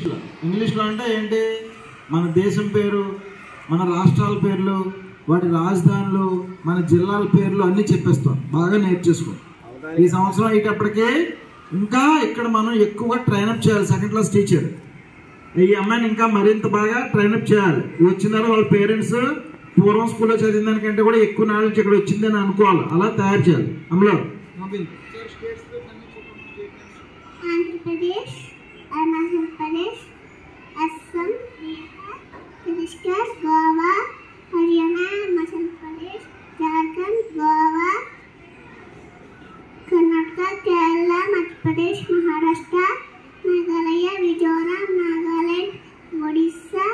ఇంగ్లీష్లో అంటే ఏంటి, మన దేశం పేరు, మన రాష్ట్రాల పేర్లు, వాటి రాజధానులు, మన జిల్లాల పేర్లు అన్నీ చెప్పేస్తాం. బాగా నేర్చేసుకో. ఈ సంవత్సరం అయ్యేటప్పటికీ ఇంకా ఇక్కడ మనం ఎక్కువగా ట్రైనప్ చేయాలి. సెకండ్ క్లాస్ టీచర్ ఈ అమ్మాయిని ఇంకా మరింత బాగా ట్రైనప్ చేయాలి. వచ్చిన తర్వాత వాళ్ళ పేరెంట్స్ పూర్వం స్కూల్లో చదివిన దానికంటే కూడా ఎక్కువ నాలెడ్జ్ ఇక్కడ వచ్చిందని అనుకోవాలి. అలా తయారు చేయాలి. అమలో Andhra Pradesh, Arunachal Pradesh, Assam, Bihar, Chhattisgarh, Goa, Haryana, Himachal Pradesh, Jharkhand, Goa, Karnataka, Kerala, Madhya Pradesh, Maharashtra, Meghalaya, Mizoram, Nagaland, Odisha,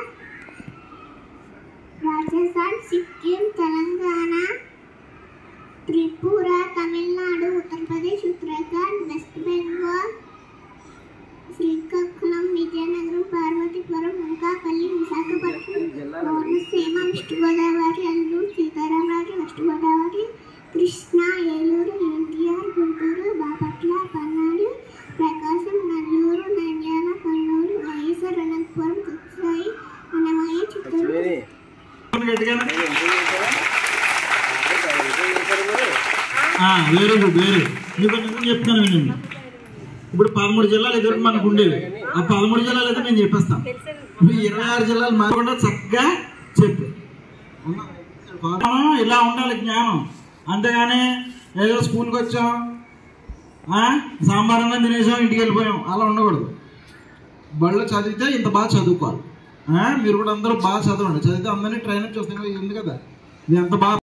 Rajasthan, Sikkim, Telangana, Tripura, Tamil Nadu, Uttar Pradesh, Uttarakhand, west Bengal, Srikakulam, Vizianagaram, Parvathipuram, Anakapalli, Visakhapatnam, Konaseema, east Godavari, Alluri Sitarama Raju, west Godavari, Krishna, Eluru, NTR, Guntur, Bapatla, Palnadu, Prakasam, Nellore, Nandyal, Kurnool, YSR, Anantapur, కుత్సాయి, Annamayya, Chittoor. Very good, very మీకు నేను చెప్తాను వినండి. ఇప్పుడు 13 జిల్లాలు ఎదురు మనకు ఉండేవి. ఆ 13 జిల్లాలు అయితే నేను చెప్పేస్తాను. 26 జిల్లాలు మారకుండా చక్కగా చెప్పు. ఇలా ఉండాలి జ్ఞానం. అంతేగాని ఏదో స్కూల్కి వచ్చాం, సాంబార్ అన్నం తినేసాం, ఇంటికి వెళ్ళిపోయాం, అలా ఉండకూడదు. బళ్ళు చదివితే ఇంత బాగా చదువుకోవాలి. మీరు కూడా అందరూ బాగా చదవండి. చదివితే అందరినీ ట్రైనప్ చేస్తాను. ఇది ఉంది కదా, ఇది ఎంత బాగా